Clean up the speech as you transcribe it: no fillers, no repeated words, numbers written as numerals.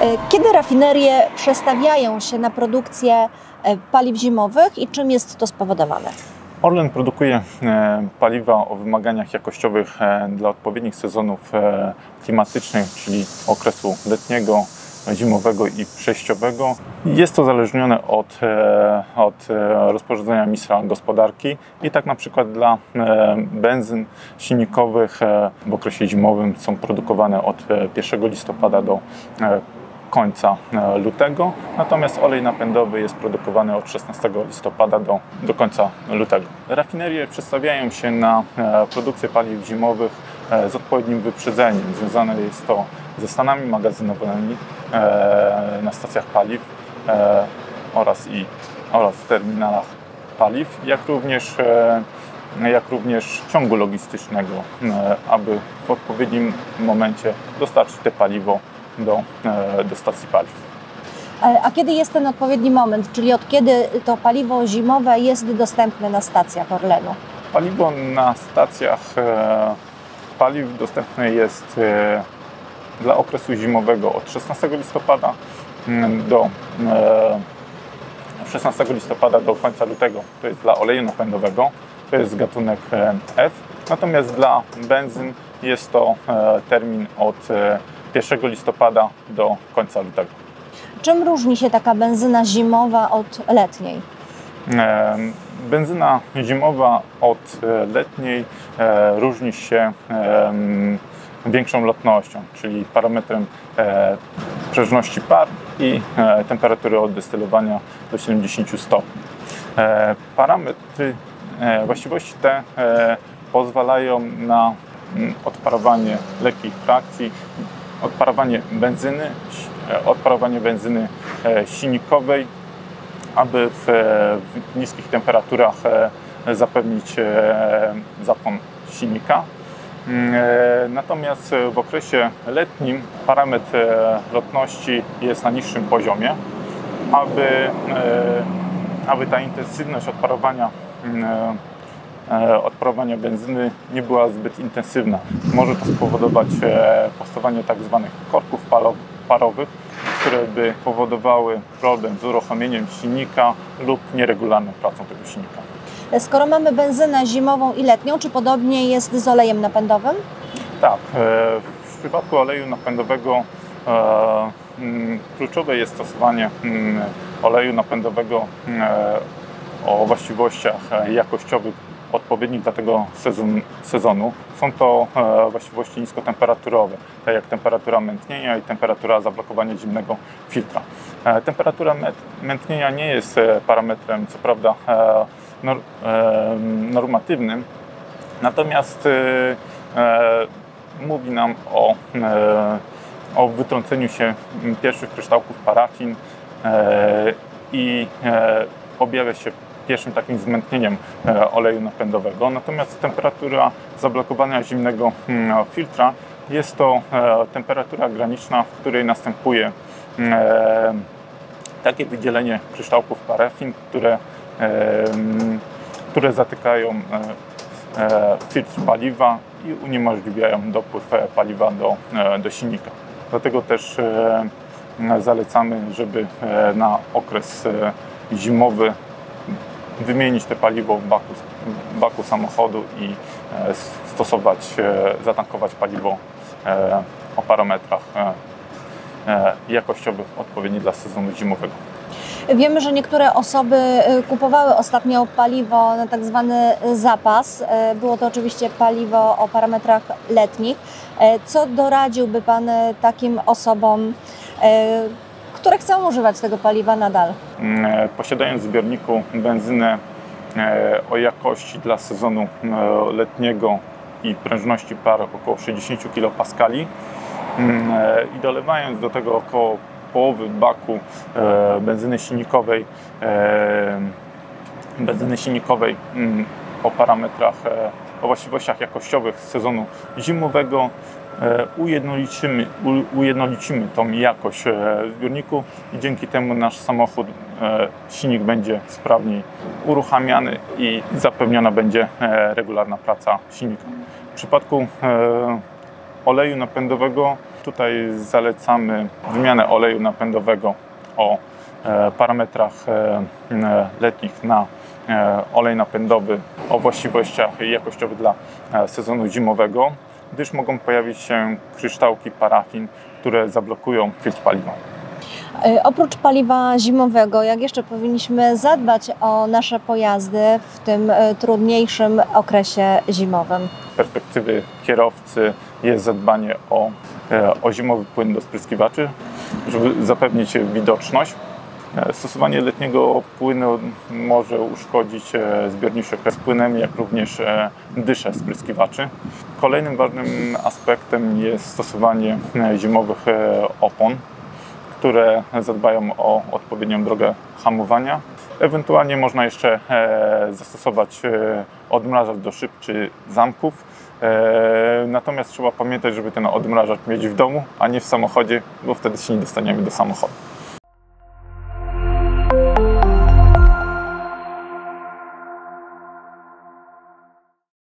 Kiedy rafinerie przestawiają się na produkcję paliw zimowych i czym jest to spowodowane? Orlen produkuje paliwa o wymaganiach jakościowych dla odpowiednich sezonów klimatycznych, czyli okresu letniego, zimowego i przejściowego. Jest to uzależnione od rozporządzenia ministra gospodarki i tak na przykład dla benzyn silnikowych w okresie zimowym są produkowane od 1 listopada do końca lutego, natomiast olej napędowy jest produkowany od 16 listopada do końca lutego. Rafinerie przestawiają się na produkcję paliw zimowych z odpowiednim wyprzedzeniem. Związane jest to ze stanami magazynowymi na stacjach paliw oraz w terminalach paliw, jak również ciągu logistycznego, aby w odpowiednim momencie dostarczyć te paliwo do stacji paliw. A kiedy jest ten odpowiedni moment, czyli od kiedy to paliwo zimowe jest dostępne na stacjach Orlenu? Paliwo na stacjach paliw dostępne jest dla okresu zimowego od 16 listopada do końca lutego. To jest dla oleju napędowego, to jest gatunek F. Natomiast dla benzyn jest to termin od 1 listopada do końca lutego. Czym różni się taka benzyna zimowa od letniej? Benzyna zimowa od letniej różni się większą lotnością, czyli parametrem prężności par i temperatury oddestylowania do 70 stopni. Właściwości te pozwalają na odparowanie lekkich frakcji, odparowanie benzyny silnikowej, aby w niskich temperaturach zapewnić zapłon silnika. Natomiast w okresie letnim parametr lotności jest na niższym poziomie, aby ta intensywność odparowania benzyny nie była zbyt intensywna. Może to spowodować powstawanie tzw. korków parowych, które by powodowały problem z uruchomieniem silnika lub nieregularną pracą tego silnika. Skoro mamy benzynę zimową i letnią, czy podobnie jest z olejem napędowym? Tak. W przypadku oleju napędowego kluczowe jest stosowanie oleju napędowego o właściwościach jakościowych odpowiednich dla tego sezonu. Są to właściwości niskotemperaturowe, tak jak temperatura mętnienia i temperatura zablokowania zimnego filtra. Temperatura mętnienia nie jest parametrem, co prawda, normatywnym, natomiast mówi nam o wytrąceniu się pierwszych kryształków parafin i objawia się pierwszym takim zmętnieniem oleju napędowego. Natomiast temperatura zablokowania zimnego filtra jest to temperatura graniczna, w której następuje takie wydzielenie kryształków parafin, które zatykają filtr paliwa i uniemożliwiają dopływ paliwa do silnika. Dlatego też zalecamy, żeby na okres zimowy wymienić te paliwo w baku samochodu i zatankować paliwo o parametrach jakościowych odpowiednich dla sezonu zimowego. Wiemy, że niektóre osoby kupowały ostatnio paliwo na tak zwany zapas. Było to oczywiście paliwo o parametrach letnich. Co doradziłby Pan takim osobom, które chcą używać tego paliwa nadal? Posiadając w zbiorniku benzynę o jakości dla sezonu letniego i prężności par około 60 kPa i dolewając do tego około połowy baku benzyny silnikowej o właściwościach jakościowych sezonu zimowego, ujednolicimy tą jakość w zbiorniku i dzięki temu nasz samochód, silnik będzie sprawniej uruchamiany i zapewniona będzie regularna praca silnika. W przypadku oleju napędowego Tutaj zalecamy wymianę oleju napędowego o parametrach letnich na olej napędowy o właściwościach jakościowych dla sezonu zimowego, gdyż mogą pojawić się kryształki parafin, które zablokują filtr paliwa. Oprócz paliwa zimowego, jak jeszcze powinniśmy zadbać o nasze pojazdy w tym trudniejszym okresie zimowym? Z perspektywy kierowcy jest zadbanie o zimowy płyn do spryskiwaczy, żeby zapewnić widoczność. Stosowanie letniego płynu może uszkodzić zbiorniczek z płynem, jak również dysze spryskiwaczy. Kolejnym ważnym aspektem jest stosowanie zimowych opon, które zadbają o odpowiednią drogę hamowania. Ewentualnie można jeszcze zastosować odmrażacz do szyb czy zamków. Natomiast trzeba pamiętać, żeby ten odmrażacz mieć w domu, a nie w samochodzie, bo wtedy się nie dostaniemy do samochodu.